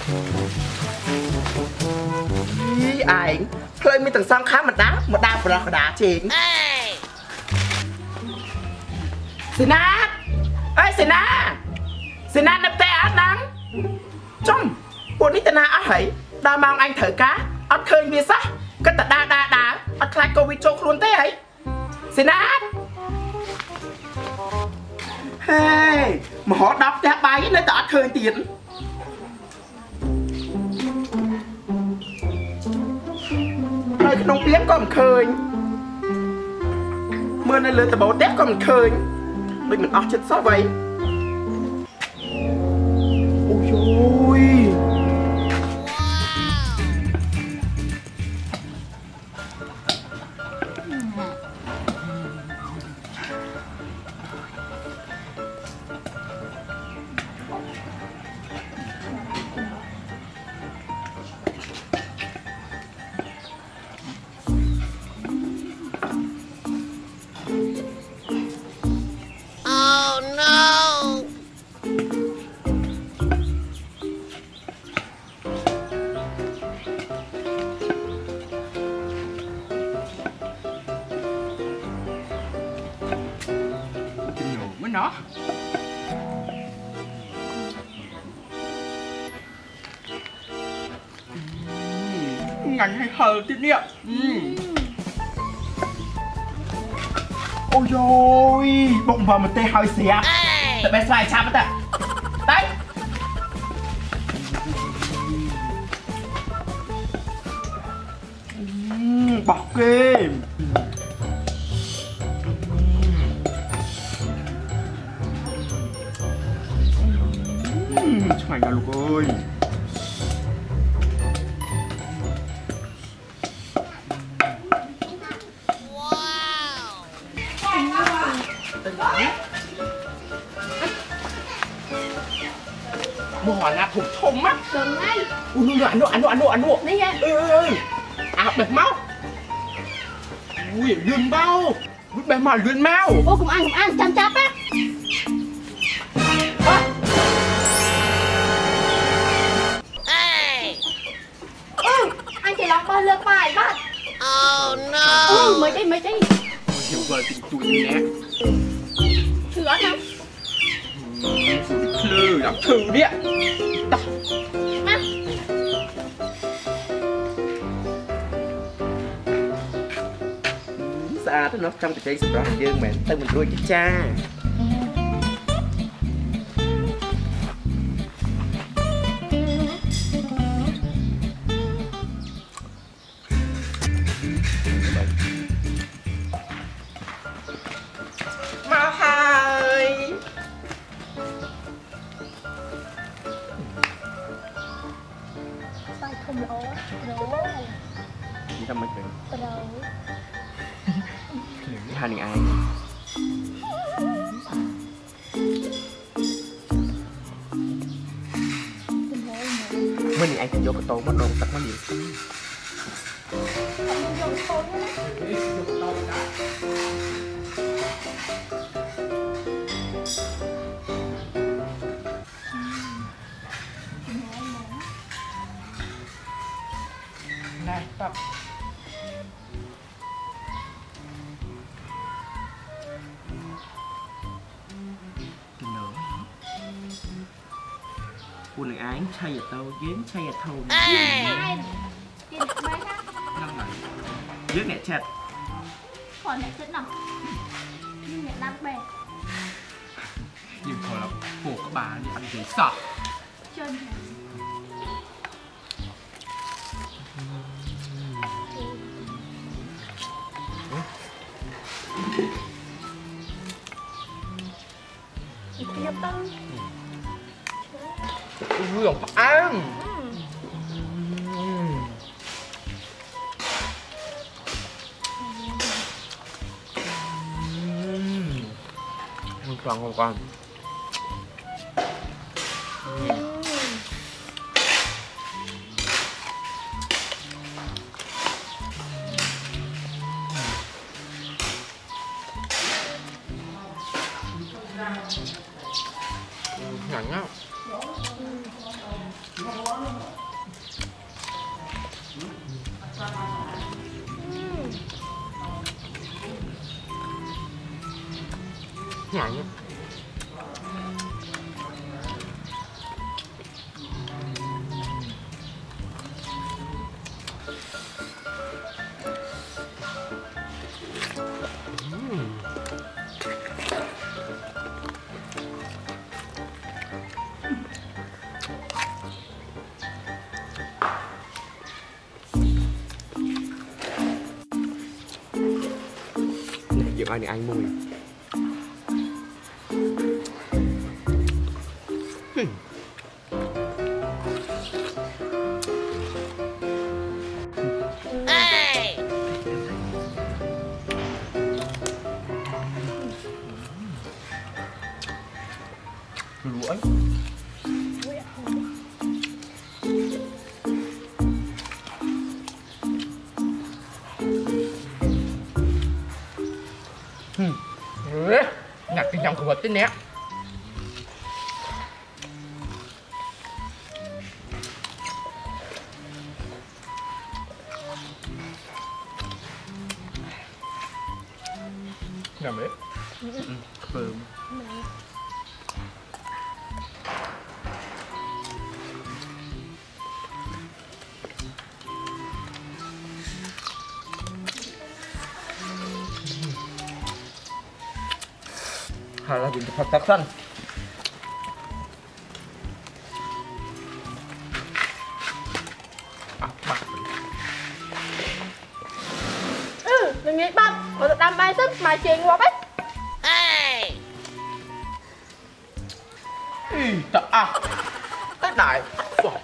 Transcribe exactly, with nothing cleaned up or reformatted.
ý ảnh khơi mi từng sang khá một đá một đá một đá một đá chính Sina ơi Sina Sina nấp tay ăn nắng trong buồn đi tên nào hãy đa mang anh thở cá ăn khơi mi sắc cái tật đa đa đá ăn khai cô bị chốt luôn thế ấy Sina hey mà họ đọc ra bài nơi ta khơi tiền nơi nông tiếng còn khơi mưa nơi lửa ta bảo tép còn khơi bây mình ọc chết sao vậy ôi dồi nó ngành hay hờ tiết niệm ôi dồi bụng vào một tê hơi xẹp tại bé xoài chạm ta đấy bỏ kê mày ra lục ơi mua hỏi là thục thùng mắt Đừng ngay ui nuôi ăn nuôi ăn nuôi ăn nuôi ăn nuôi đi nha ơi ơi ơi à bẹp máu ui lươn bao bẹp mà lươn máu ô cùng ăn cùng ăn chăm chắp á bao lượt bài bắt oh no ừ, mới đi mới đi nhiều vợ tình tụi nè thử ăn không thử làm thử đi ạ xa nó trong cái trái sụp đó hình dương mà tay mình đuôi cái cha mau hai sao không lỗ lỗ gì tao mới chuyện lỗ hai đừng ai mình ai thì vô cái tô mất đồ tắt mất gì này tập buồn người ái chay ở tàu dến chay ở thầu năm này dưới mẹ chặt còn mẹ chết nào nhưng mẹ đang bè nhưng thôi là cổ các bà đi ăn gì sợ chân Tiếp tăng vừa ăn toàn không con ngắn á nhảy nhá. Dưỡng ai thì anh mùi. Lũi. Nhặt cái dòng của vật tên nè. Nhầm đấy. Phơm. Hay là dùng thật thật xanh. À, bắt. Ừ, đừng nghĩ bắt. Có được đam bài sức mà chuyện qua bách. Ý, trời à. Cái đại.